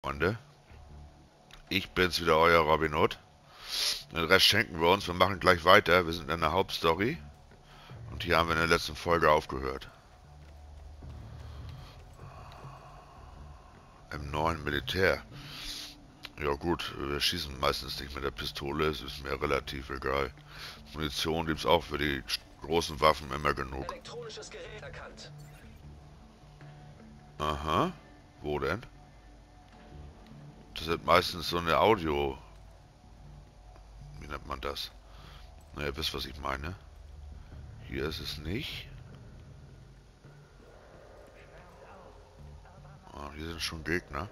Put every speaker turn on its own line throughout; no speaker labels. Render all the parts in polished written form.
Freunde, ich bin's wieder, euer Robin Hood. Den Rest schenken wir uns, wir machen gleich weiter. Wir sind in der Hauptstory und hier haben wir in der letzten Folge aufgehört. Im neuen Militär. Ja gut, wir schießen meistens nicht mit der Pistole, es ist mir relativ egal. Munition gibt's auch für die großen Waffen immer genug.
Elektronisches Gerät erkannt.
Aha, wo denn? Das ist meistens so eine Audio... Wie nennt man das? Na, ihr wisst, was ich meine. Hier ist es nicht. Oh, hier sind schon Gegner.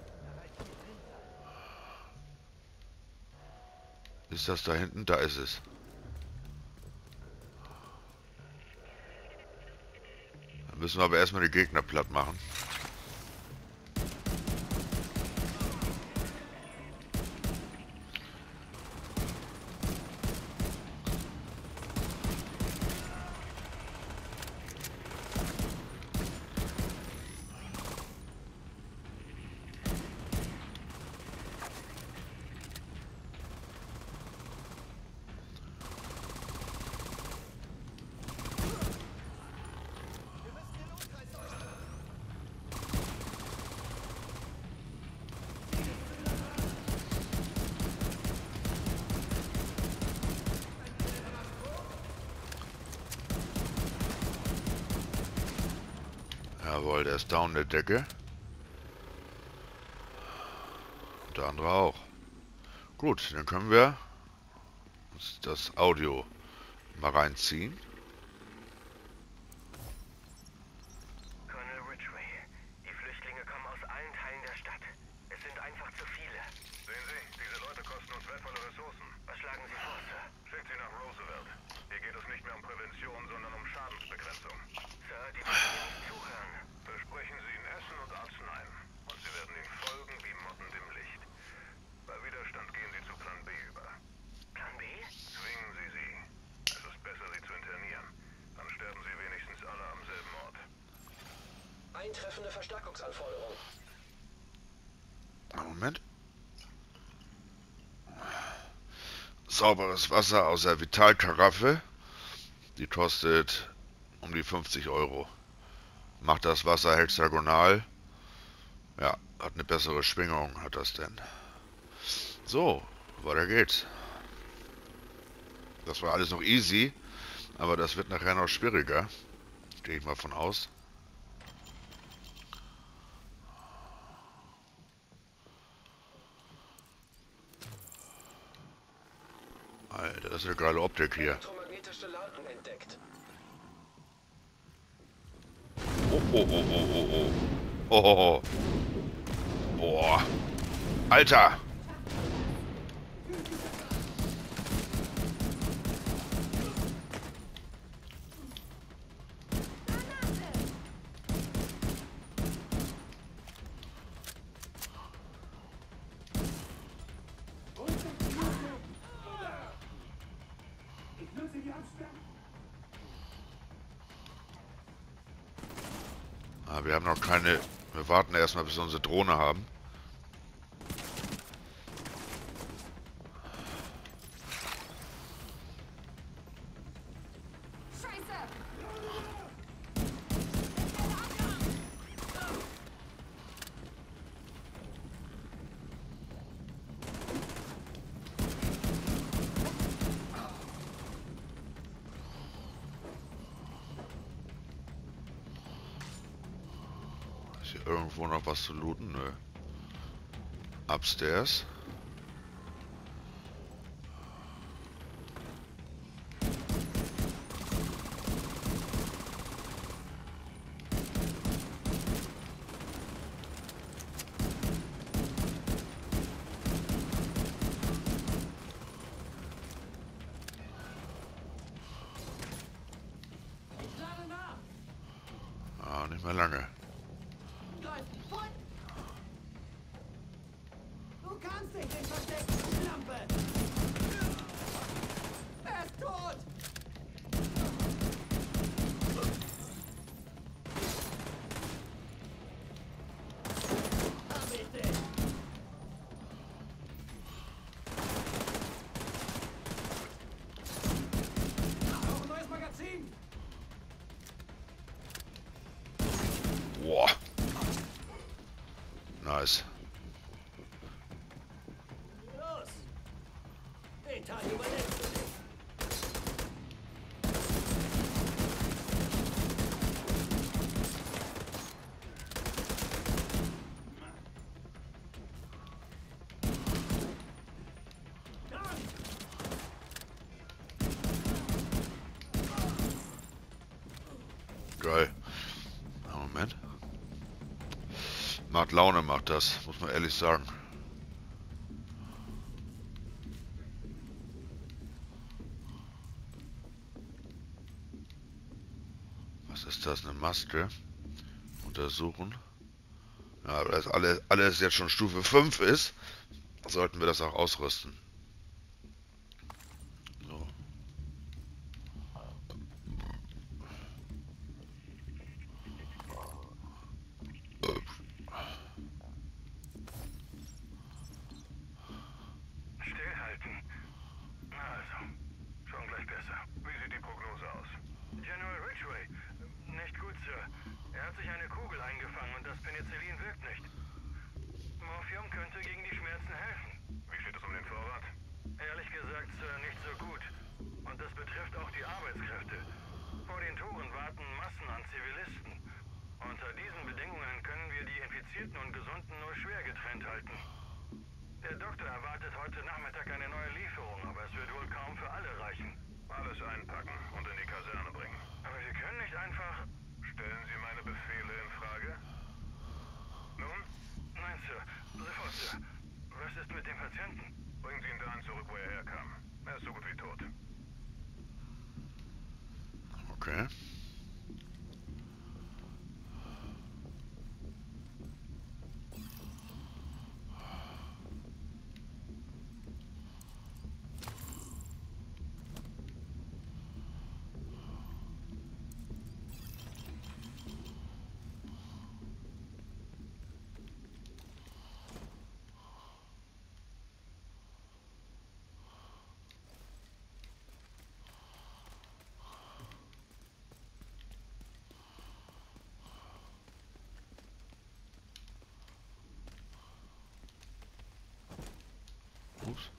Ist das da hinten? Da ist es. Dann müssen wir aber erstmal die Gegner platt machen. Jawohl, der ist down der Decke. Und der andere auch. Gut, dann können wir uns das Audio mal reinziehen.
Colonel Ridgway, die Flüchtlinge kommen aus allen Teilen der Stadt. Es sind einfach zu viele.
Sehen Sie, diese Leute kosten uns wertvolle Ressourcen.
Was schlagen Sie vor, Sir?
Schickt sie nach Roosevelt. Hier geht es nicht mehr um Prävention, sondern um Schadensbegrenzung.
Sir, die wollen mir nicht zuhören.
Versprechen Sie ihnen Essen und Arzneien. Und sie werden ihnen folgen wie Motten dem Licht. Bei Widerstand gehen sie zu Plan B über.
Plan B?
Zwingen Sie sie. Es ist besser, sie zu internieren. Dann sterben sie wenigstens alle am selben Ort.
Eintreffende Verstärkungsanforderung.
Moment. Sauberes Wasser aus der Vitalkaraffe. Die kostet um die 50 Euro. Macht das Wasser hexagonal. Ja, hat eine bessere Schwingung, hat das denn. So, weiter geht's. Das war alles noch easy, aber das wird nachher noch schwieriger. Gehe ich mal von aus. Alter, das ist eine geile Optik hier.
Elektromagnetische Lampen entdeckt.
Oh, oh, oh, oh, oh, oh. Oh, oh, oh. Boah. Alter. Ah, wir haben noch keine... Wir warten erstmal, bis wir unsere Drohne haben. Ist hier irgendwo noch was zu looten? Nö. Upstairs. Ah, nicht mehr lange.
Du kannst dich nicht verstecken, Lampe! Er ist tot! Hab ich dich! Shaitan, überlebst du nicht.
Geil. Ja, Moment. Macht Laune, macht das, muss man ehrlich sagen. Was ist das? Eine Maske? Untersuchen. Ja, aber das alles jetzt schon Stufe 5 ist, sollten wir das auch ausrüsten. So.
Stillhalten. Na also, schon gleich besser. Wie sieht die Prognose aus?
General Ridgway. Nicht gut, Sir. Er hat sich eine Kugel eingefangen und das Penicillin wirkt nicht. Morphium könnte gegen die Schmerzen helfen.
Wie steht es um den Vorrat?
Ehrlich gesagt, Sir, nicht so gut. Und das betrifft auch die Arbeitskräfte. Vor den Toren warten Massen an Zivilisten. Unter diesen Bedingungen können wir die Infizierten und Gesunden nur schwer getrennt halten. Der Doktor erwartet heute Nachmittag eine neue Lieferung, aber es wird wohl kaum für alle reichen.
Alles einpacken und in die Kaserne bringen.
Aber wir können nicht einfach...
Stellen Sie meine Befehle in Frage? Nun,
Nein, Sir. Sofort, Sir. Was ist mit dem Patienten?
bringen Sie ihn dahin zurück, wo er herkam. Er ist so gut wie tot.
Okay. Ups.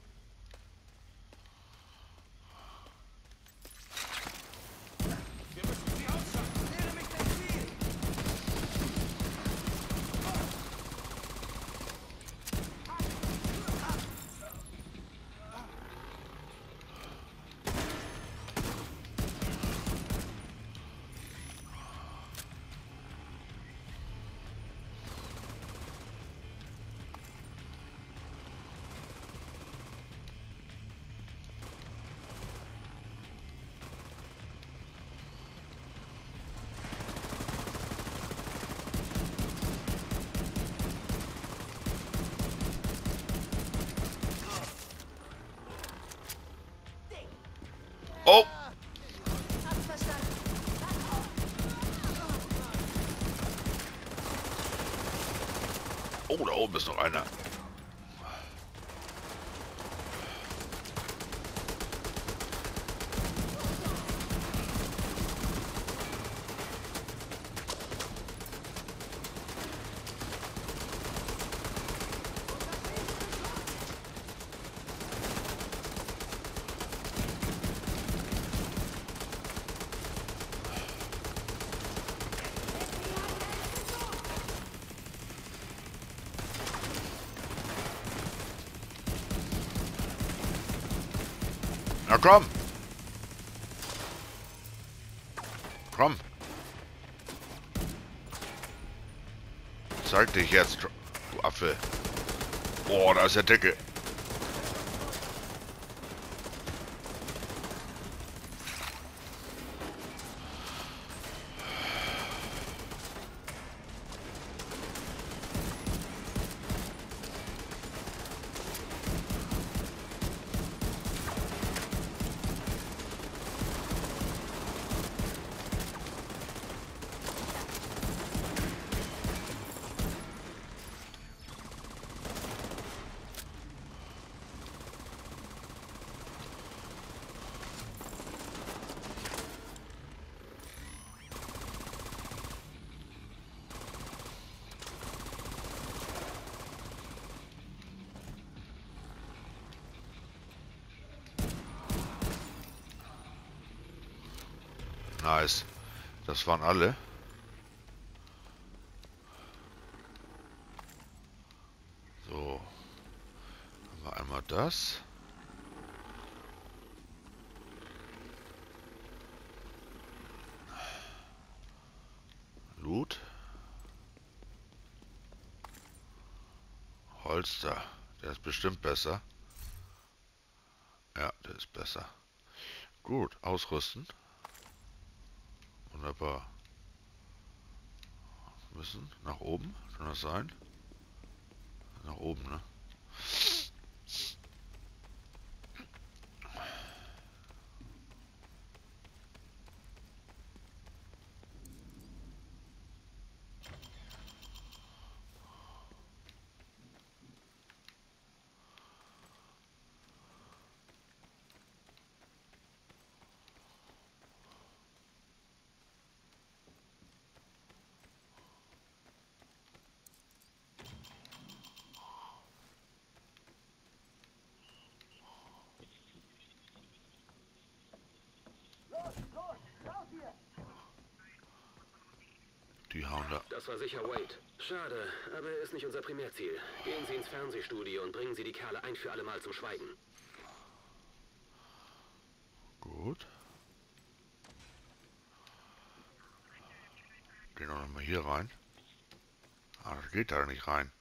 Wir müssen sie ausschalten. Lehre mich das Ziel.
Oh!
Hab's verstanden.
Oh, da oben ist noch einer. Na komm! Komm! Zeig dich jetzt, du Affe. Oh, da ist der Dicke. Nice. Das waren alle. So. Haben wir einmal das. Loot. Holster. Der ist bestimmt besser. Ja, der ist besser. Gut, ausrüsten. Wunderbar. Müssen nach oben, kann das sein? Nach oben, ne? Die hauen da.
Das war sicher Wade. Schade, aber er ist nicht unser Primärziel. Gehen Sie ins Fernsehstudio und bringen Sie die Kerle ein für alle Mal zum Schweigen.
Gut. Gehen wir noch mal hier rein. Ah, das geht da nicht rein.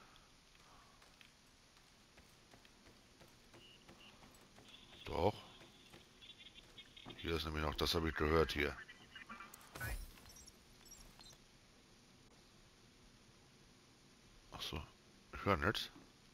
Doch. Hier ist nämlich noch, das habe ich gehört hier. Achso, ich höre nichts.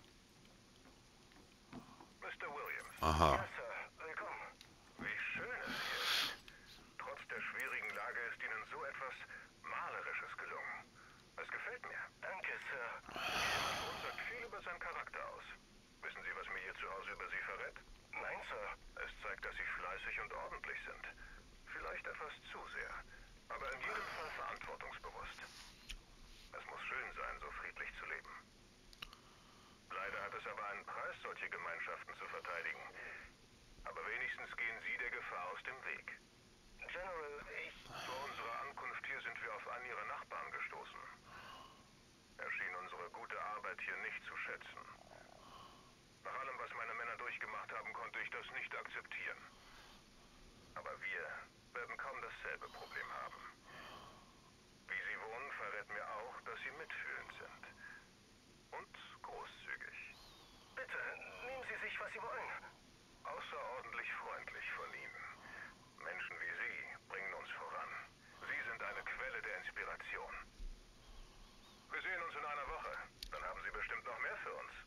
Mr. Williams.
Aha.
Ja, Sir. Willkommen. Wie schön es hier ist. Trotz der schwierigen Lage ist Ihnen so etwas Malerisches gelungen. Es gefällt mir. Danke, Sir. Jemand von uns sagt viel über seinen Charakter aus. Wissen Sie, was mir hier zu Hause über Sie verrät? Nein, Sir. Es zeigt, dass Sie fleißig und ordentlich sind. Vielleicht etwas zu sehr. Aber in jedem Fall verantwortungsbewusst. Es muss schön sein, so friedlich zu leben. Leider hat es aber einen Preis, solche Gemeinschaften zu verteidigen. Aber wenigstens gehen Sie der Gefahr aus dem Weg. General, vor unserer Ankunft hier sind wir auf einen Ihrer Nachbarn gestoßen. Er schien unsere gute Arbeit hier nicht zu schätzen. Nach allem, was meine Männer durchgemacht haben, konnte ich das nicht akzeptieren. Aber wir werden kaum dasselbe Problem haben. Wie Sie wohnen, verrät mir auch, dass Sie mitfühlend sind. Und großzügig. Bitte, nehmen Sie sich, was Sie wollen. Außerordentlich freundlich von Ihnen. Menschen wie Sie bringen uns voran. Sie sind eine Quelle der Inspiration. Wir sehen uns in einer Woche. Dann haben Sie bestimmt noch mehr für uns.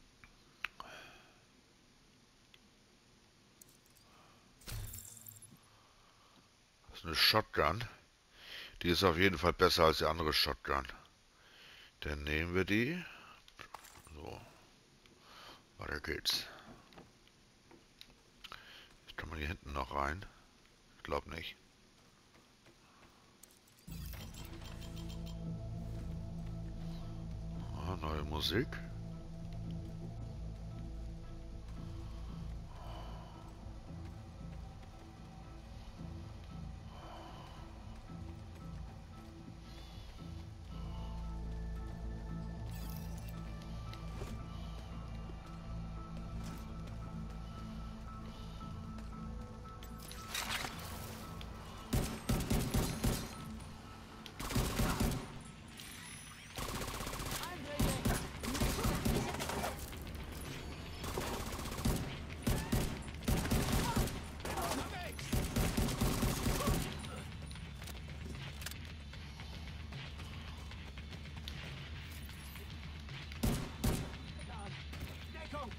Das ist eine Shotgun. Die ist auf jeden Fall besser als die andere Shotgun. Dann nehmen wir die. So. Weiter geht's. Jetzt kann man hier hinten noch rein. Ich glaube nicht. Ah, neue Musik.
Deckung!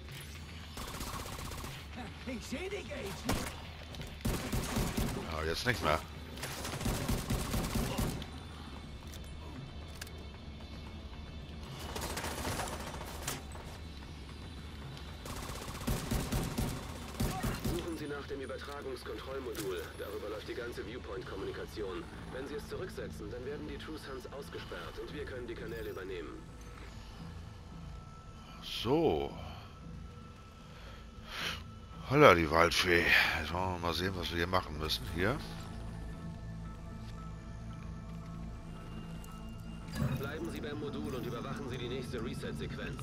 Ich sehe dich, Age.
Ja, jetzt nicht mehr.
Suchen Sie nach dem Übertragungskontrollmodul. Darüber läuft die ganze Viewpoint-Kommunikation. Wenn Sie es zurücksetzen, dann werden die True Sons ausgesperrt und wir können die Kanäle übernehmen.
So. Holla, die Waldfee. Jetzt wollen wir mal sehen, was wir hier machen müssen. Hier.
Modul und überwachen Sie die nächste Reset-Sequenz.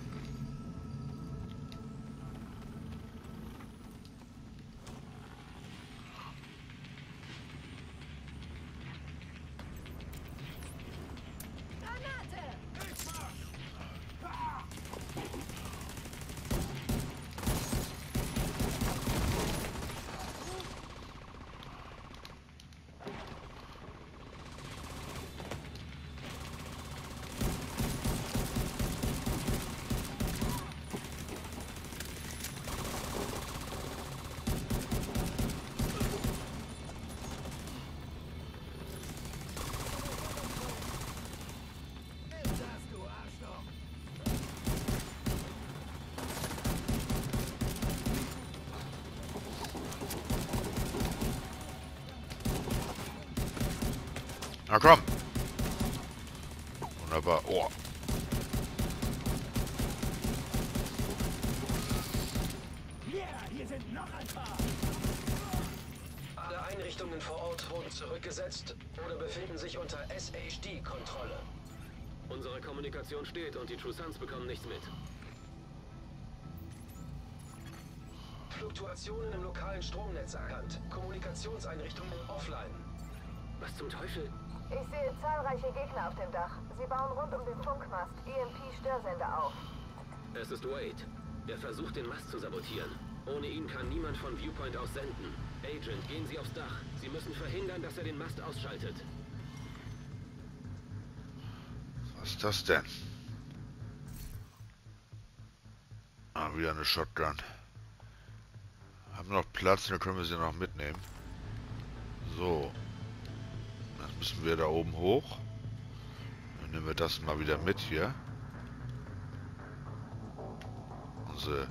Na komm. Wunderbar. Oh.
Hier sind noch ein paar.
Alle Einrichtungen vor Ort wurden zurückgesetzt oder befinden sich unter SHD-Kontrolle.
Unsere Kommunikation steht und die True Sons bekommen nichts mit.
Fluktuationen im lokalen Stromnetz erkannt. Kommunikationseinrichtungen offline.
Was zum Teufel?
Ich sehe zahlreiche Gegner auf dem Dach. Sie bauen rund um den Funkmast EMP-Störsender auf.
Es ist Wade. Er versucht, den Mast zu sabotieren. Ohne ihn kann niemand von Viewpoint aus senden. Agent, gehen Sie aufs Dach. Sie müssen verhindern, dass er den Mast ausschaltet.
Was ist das denn? Ah, wieder eine Shotgun. Haben noch Platz, dann können wir sie noch mitnehmen. So. Jetzt müssen wir da oben hoch. Dann nehmen wir das mal wieder mit hier. Unsere,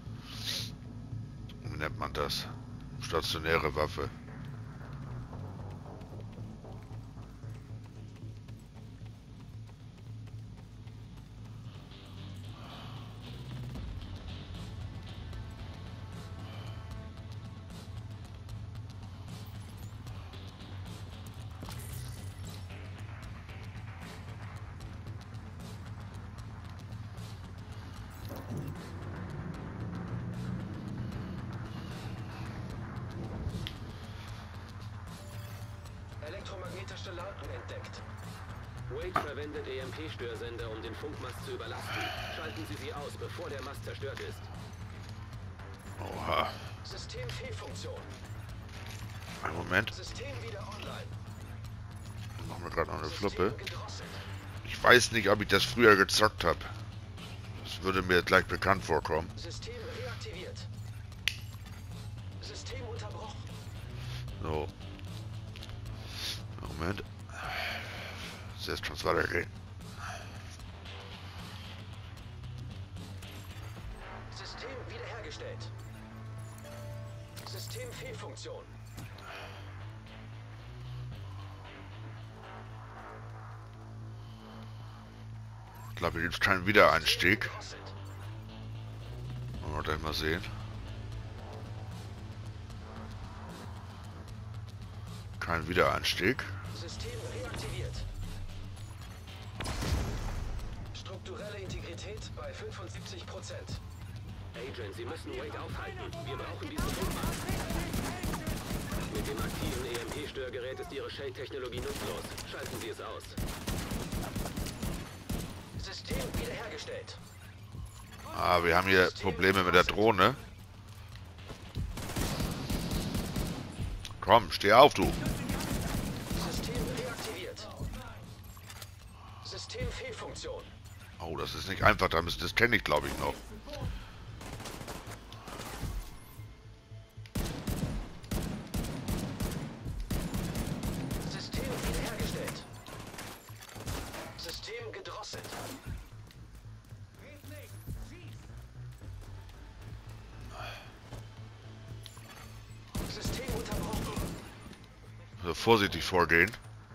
wie nennt man das? Stationäre Waffe.
Elektromagnetische Lampen entdeckt.
Wade verwendet EMP-Störsender, um den Funkmast zu überlasten. Schalten Sie sie aus, bevor der Mast zerstört ist.
Oha.
System Fehlfunktion.
Einen Moment.
System wieder online.
Machen wir gerade noch eine Fluppe.
System gedrosselt.
Ich weiß nicht, ob ich das früher gezockt habe. Das würde mir gleich bekannt vorkommen.
System reaktiviert. System unterbrochen.
So. Moment. Jetzt kann es weitergehen.
System wiederhergestellt. System Fehlfunktion.
Ich glaube, hier gibt es keinen Wiedereinstieg.
Gedrosselt.
Wollen wir gleich mal sehen. Kein Wiedereinstieg.
System reaktiviert. Strukturelle Integrität bei 75%.
Agent, Sie müssen Wade aufhalten. Wir brauchen diesen Funkmast. Mit dem aktiven EMP-Störgerät ist Ihre Shade-Technologie nutzlos. Schalten Sie es aus.
System wiederhergestellt.
Ah, wir haben hier Probleme mit der Drohne. Komm, steh auf, du.
System reaktiviert. System Fehlfunktion.
Oh, das ist nicht einfach, das kenne ich, glaube ich, noch.
System wiederhergestellt. System gedrosselt. System unterbrochen.
Also vorsichtig vorgehen.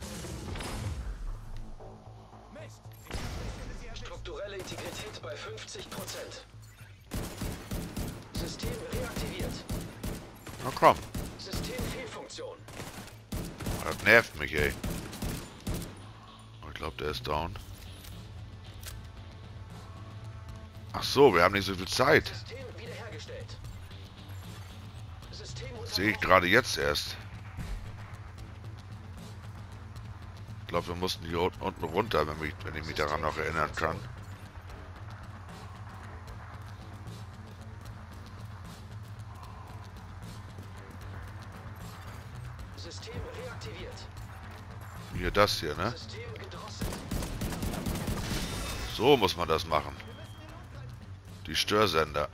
Strukturelle Integrität bei 50%. System reaktiviert.
Na komm.
System Fehlfunktion.
Das nervt mich, ey. Ich glaube, der ist down. Ach so, wir haben nicht so viel Zeit.
System wiederhergestellt. System
Sehe ich gerade jetzt erst. Ich glaube, wir mussten hier unten runter, wenn ich mich daran noch erinnern kann.
System reaktiviert.
Hier das hier, ne?
System gedrosselt.
So muss man das machen. Die Störsender.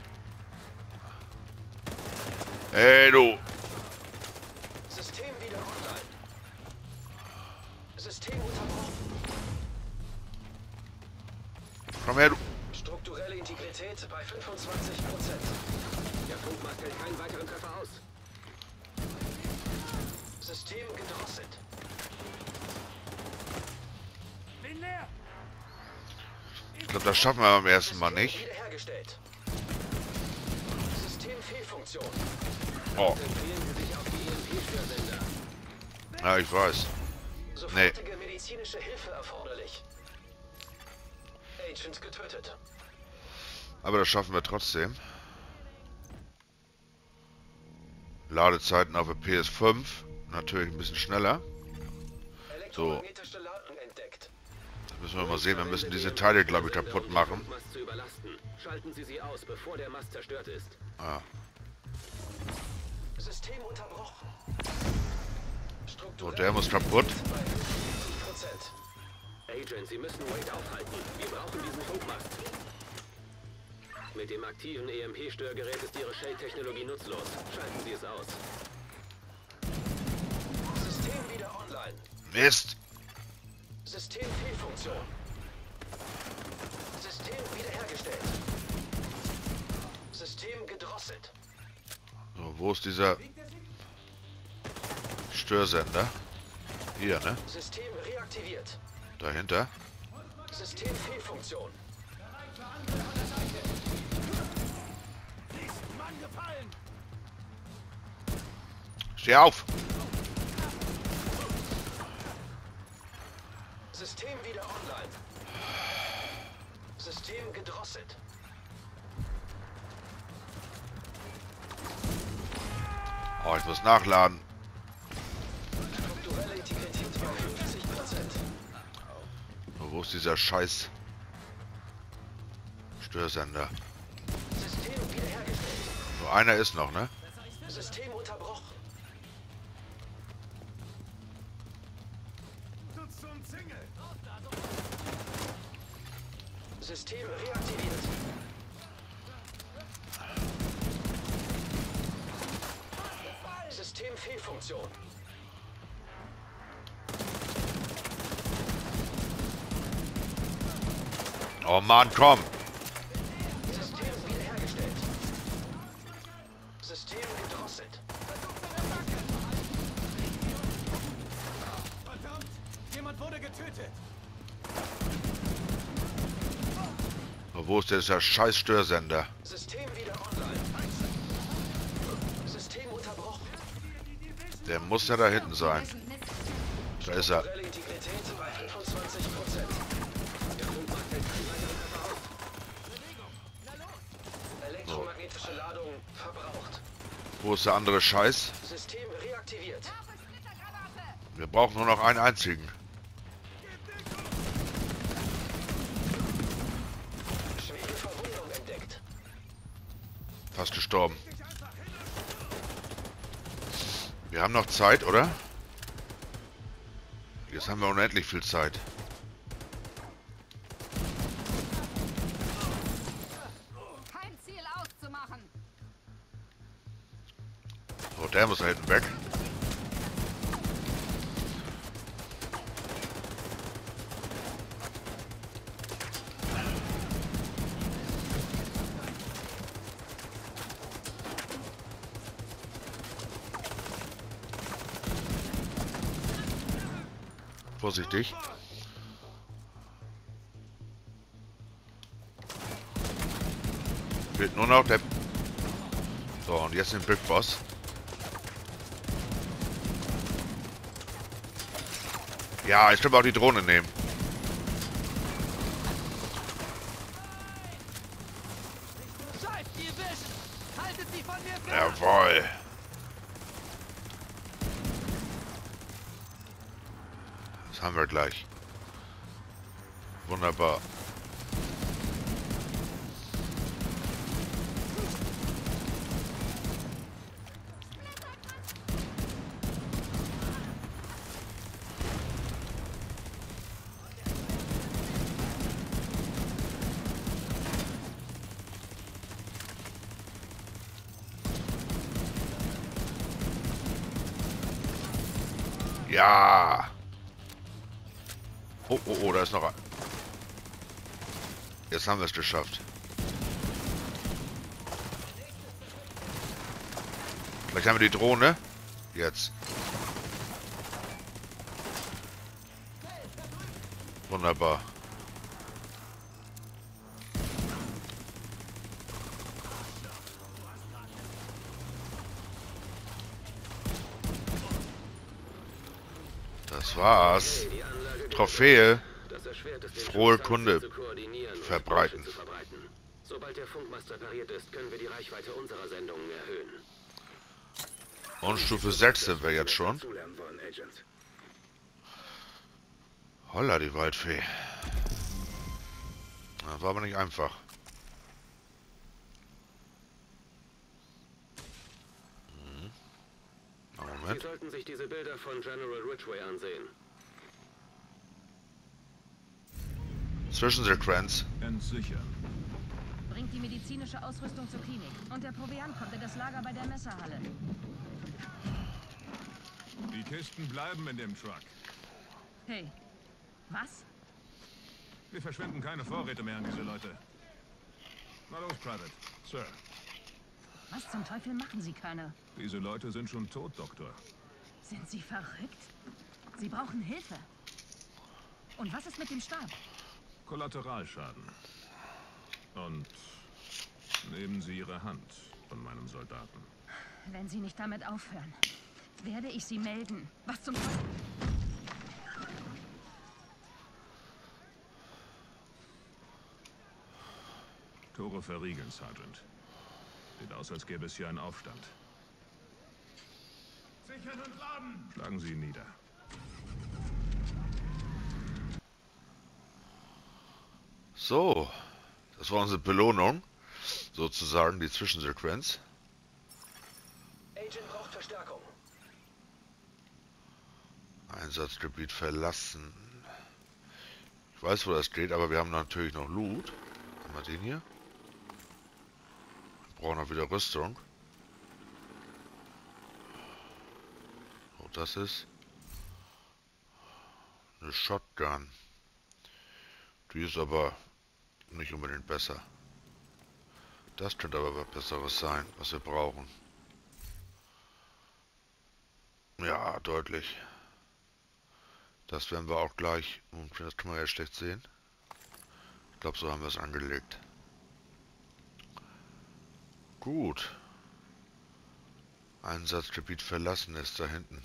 Hey du!
System wieder online. System unterbrochen.
Komm her, du!
Strukturelle Integrität bei 25%.
Der Funkmast hält keinen weiteren Treffer aus.
System gedrosselt.
Bin leer.
Ich glaube, das schaffen wir beim ersten Mal
System
nicht.
wiederhergestellt. System Fehlfunktion.
Oh,
Konzentrieren Sie sich auf die EMP-Störsender.
ja, ich weiß.
Sofortige medizinische Hilfe erforderlich. Agent getötet.
Aber das schaffen wir trotzdem. Ladezeiten auf der PS5. Natürlich ein bisschen schneller.
Elektromagnetische Ladung entdeckt.
Müssen wir mal sehen, wir müssen diese Teile, glaube ich, kaputt machen.
Funkmast zu überlasten. Schalten Sie sie aus, bevor der Mast zerstört ist.
Ah,
System unterbrochen.
so, der muss kaputt.
Bei 50%.
Agent, Sie müssen Wade aufhalten. Wir brauchen diesen Funkmast. Mit dem aktiven EMP-Störgerät ist Ihre Shade-Technologie nutzlos. Schalten Sie es aus.
System wieder online.
Mist!
System Fehlfunktion. System wiederhergestellt. System gedrosselt.
So, wo ist dieser Störsender? Hier, ne?
System reaktiviert.
Dahinter.
System Fehlfunktion.
Mann gefallen.
Steh auf!
System wieder online. System gedrosselt.
Oh, ich muss nachladen.
Strukturelle Integrität bei 50%.
So, wo ist dieser scheiß Störsender?
System wiederhergestellt.
So, einer ist noch, ne?
System unterbrochen.
Tut's zum Single.
System reaktiviert. System Fehlfunktion.
Oh Mann, komm!
System wiederhergestellt. System gedrosselt.
Verdammt. Jemand wurde getötet.
So, wo ist dieser scheiß Störsender?
System wieder online. System unterbrochen.
Der muss ja da hinten sein. Da ist er.
Strukturelle Integrität bei 25%.
Der Funkmast hält keinen weiteren Treffer aus.
Elektromagnetische Ladung verbraucht.
Wo ist der andere Scheiß?
System reaktiviert.
Wir brauchen nur noch einen einzigen.
Schwere Verwundung entdeckt.
Fast gestorben. Wir haben noch Zeit, oder? Jetzt haben wir unendlich viel Zeit.
Kein Ziel auszumachen.
So, der muss da hinten weg. Vorsichtig. Fehlt nur noch der... So, und jetzt den Big Boss. Ja, ich kann auch die Drohne nehmen.
Scheiß Division! Haltet sie von mir fern!
Jawohl. Das haben wir gleich. Wunderbar. Ja. Oh, oh, oh, da ist noch ein. Jetzt haben wir es geschafft. Vielleicht haben wir die Drohne. Jetzt. Wunderbar. Das war's. Trophäe. Frohe Kunde verbreiten.
Sobald der Funkmast repariert ist, können wir die Reichweite unserer Sendungen erhöhen.
Und Stufe 6 sind wir jetzt schon. Holla, die Waldfee. Das war aber nicht einfach. Moment.
Sie sollten sich diese Bilder von General Ridgway ansehen.
Zwischensequenz.
Entsichern.
Bringt die medizinische Ausrüstung zur Klinik. Und der Proviant kommt in das Lager bei der Messerhalle.
Die Kisten bleiben in dem Truck.
Hey, was?
Wir verschwenden keine Vorräte mehr an diese Leute. Na los, Private. Sir.
Was zum Teufel machen Sie, Colonel?
Diese Leute sind schon tot, Doktor.
Sind Sie verrückt? Sie brauchen Hilfe. Und was ist mit dem Stab?
Kollateralschaden. Und nehmen Sie Ihre Hand von meinem Soldaten.
Wenn Sie nicht damit aufhören, werde ich Sie melden. Was zum Teufel?
Tore verriegeln, Sergeant. Sieht aus, als gäbe es hier einen Aufstand. Sichern und laden! Schlagen Sie ihn nieder.
So, das war unsere Belohnung. Sozusagen die Zwischensequenz.
Agent braucht Verstärkung.
Einsatzgebiet verlassen. Ich weiß, wo das steht, aber wir haben natürlich noch Loot. Haben wir den hier? Wir brauchen noch wieder Rüstung. Oh, das ist eine Shotgun. Die ist aber nicht unbedingt besser. Das könnte aber was Besseres sein, was wir brauchen. Ja, deutlich. Das werden wir auch gleich. Das kann man ja schlecht sehen. Ich glaube, so haben wir es angelegt. Gut. Einsatzgebiet verlassen ist da hinten.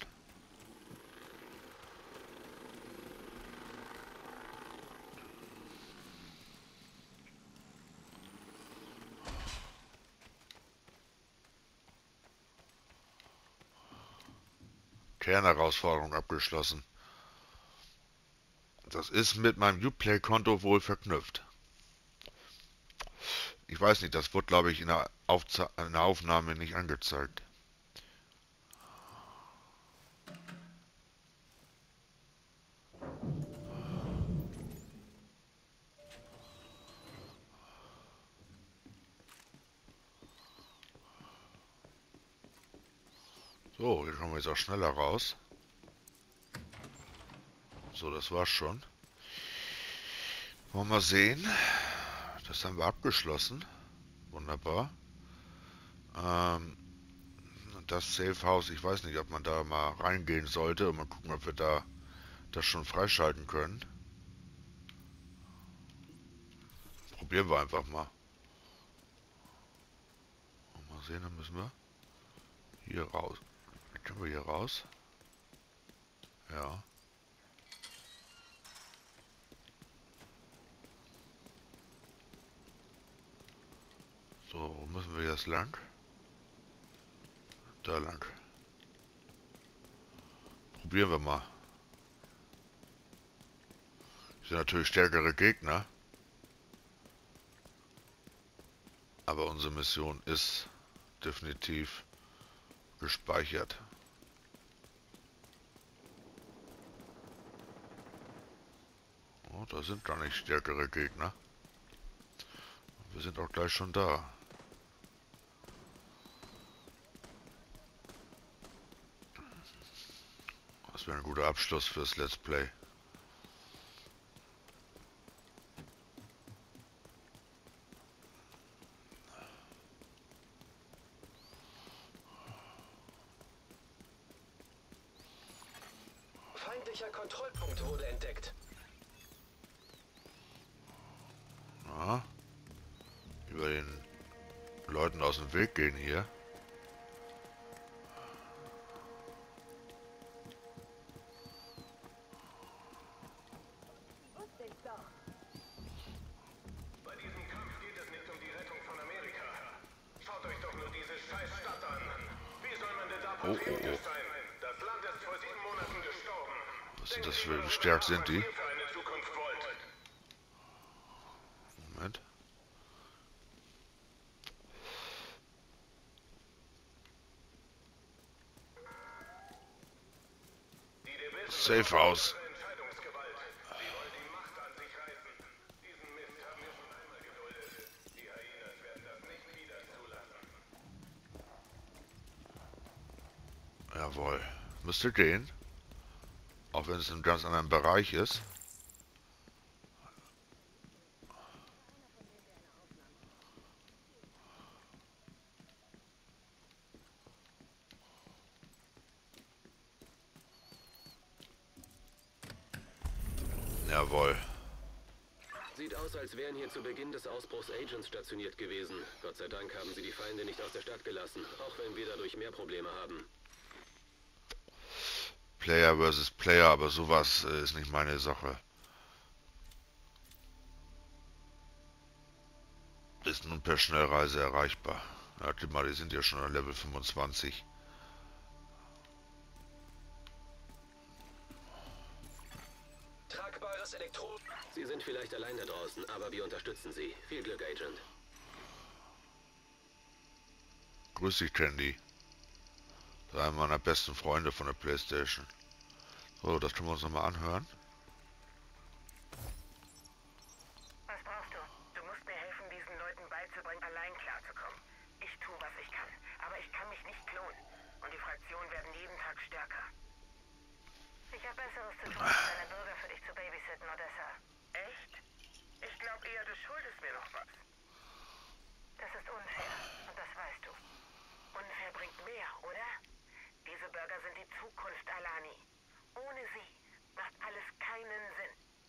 Kernherausforderung abgeschlossen. Das ist mit meinem Uplay-Konto wohl verknüpft. Ich weiß nicht, das wird, glaube ich, in der Aufnahme nicht angezeigt. So, hier kommen wir jetzt auch schneller raus. So, das war's schon. Wollen wir mal sehen. Das haben wir abgeschlossen. Wunderbar. Das Safe House, ich weiß nicht, ob man da mal reingehen sollte und mal gucken, ob wir da das schon freischalten können. Probieren wir einfach mal. Mal sehen, dann müssen wir hier raus. Können wir hier raus? Ja. So, So, wo müssen wir jetzt lang? Da lang. Probieren wir mal. Das sind natürlich stärkere Gegner. Aber unsere Mission ist definitiv gespeichert. Oh, da sind gar nicht stärkere Gegner. Wir sind auch gleich schon da. Das wäre ein guter Abschluss fürs Let's Play.
Feindlicher Kontrollpunkt wurde entdeckt.
Ja. Über den Leuten aus dem Weg gehen hier.
Bei diesem Kampf geht es nicht um die Rettung von Amerika. Schaut euch doch nur diese scheiß Stadt an. Wie soll man denn da patriotisch sein? Das Land ist vor 7 Monaten gestorben.
Was sind das für stark sind die?
Für eine Zukunft wollt.
Moment. Safe House.
Entscheidungsgewalt. Sie wollen die Macht an sich reißen. Diesen Mist haben wir schon einmal geduldet. Die Hyenas werden das nicht wieder zulassen.
Jawohl. Müsste gehen. Auch wenn es in einem ganz anderen Bereich ist. Jawohl.
Sieht aus, als wären hier zu Beginn des Ausbruchs Agents stationiert gewesen. Gott sei Dank haben sie die Feinde nicht aus der Stadt gelassen, auch wenn wir dadurch mehr Probleme haben.
Player versus Player, aber sowas ist nicht meine Sache. Ist nun per Schnellreise erreichbar. Warte mal, die sind ja schon an Level 25.
Tragbares Elektro...
Sie sind vielleicht allein da draußen, aber wir unterstützen Sie. Viel Glück, Agent.
Grüß dich, Candy. Das ist einer meiner besten Freunde von der PlayStation. So, das können wir uns nochmal anhören.
Was brauchst du? Du musst mir helfen, diesen Leuten beizubringen, allein klarzukommen. Ich tue, was ich kann, aber ich kann mich nicht klonen. Und die Fraktionen werden jeden Tag stärker. Ich habe Besseres zu tun, als deine Bürger für dich zu babysitten, Odessa.
Echt? Ich glaube eher, du schuldest mir noch was.
Das ist unfair, und das weißt du. Unfair bringt mehr, oder? Diese Bürger sind die Zukunft, Alani. Ohne sie macht alles keinen Sinn.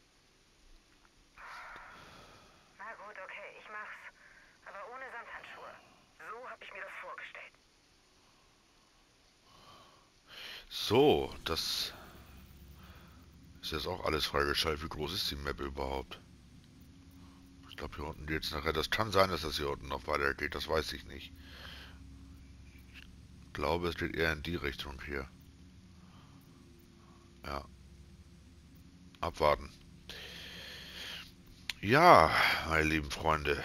Na gut, okay, ich mach's. Aber ohne Samthandschuhe. So habe ich mir das vorgestellt.
So, das ist jetzt auch alles freigeschaltet. Wie groß ist die Map überhaupt? Ich glaube, hier unten geht's nachher. Das kann sein, dass das hier unten noch weitergeht. Das weiß ich nicht. Ich glaube, es geht eher in die Richtung hier. Ja. Abwarten. Ja, meine lieben Freunde.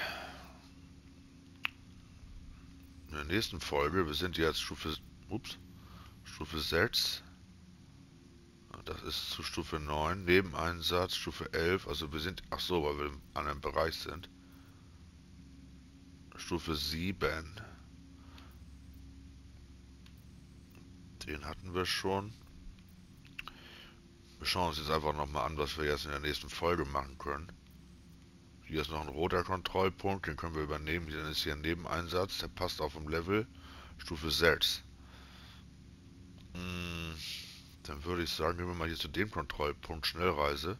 In der nächsten Folge, wir sind jetzt Stufe 6. Das ist zu Stufe 9. Nebeneinsatz, Stufe 11. Also wir sind, ach so, weil wir im anderen Bereich sind. Stufe 7. Den hatten wir schon. Wir schauen uns jetzt einfach nochmal an, was wir jetzt in der nächsten Folge machen können. Hier ist noch ein roter Kontrollpunkt, den können wir übernehmen. Dann ist hier ein Nebeneinsatz, der passt auf dem Level. Stufe 6. Dann würde ich sagen, gehen wir mal hier zu dem Kontrollpunkt Schnellreise.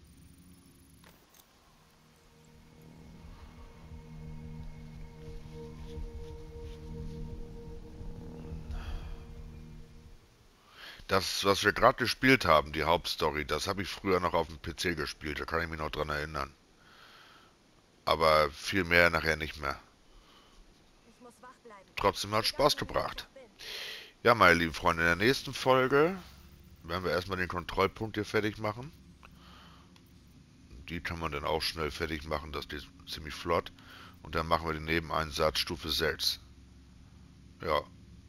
Das, was wir gerade gespielt haben, die Hauptstory, das habe ich früher noch auf dem PC gespielt, da kann ich mich noch dran erinnern. Aber viel mehr nachher nicht mehr. trotzdem hat Spaß gebracht. Ja, meine lieben Freunde, in der nächsten Folge werden wir erstmal den Kontrollpunkt hier fertig machen. Die kann man dann auch schnell fertig machen, das geht ziemlich flott. Und dann machen wir den Nebeneinsatz Stufe 6. Ja.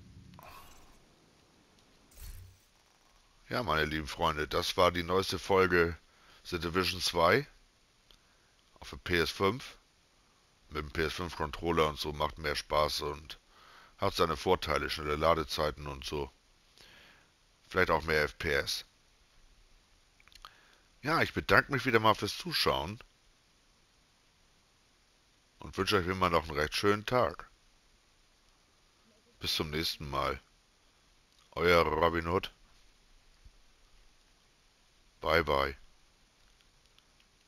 Ja, meine lieben Freunde, das war die neueste Folge The Division 2 auf der PS5. Mit dem PS5-Controller und so, macht mehr Spaß und hat seine Vorteile, schnelle Ladezeiten und so. Vielleicht auch mehr FPS. Ja, ich bedanke mich wieder mal fürs Zuschauen und wünsche euch wie immer noch einen recht schönen Tag. Bis zum nächsten Mal. Euer Robin Hood. Bye bye.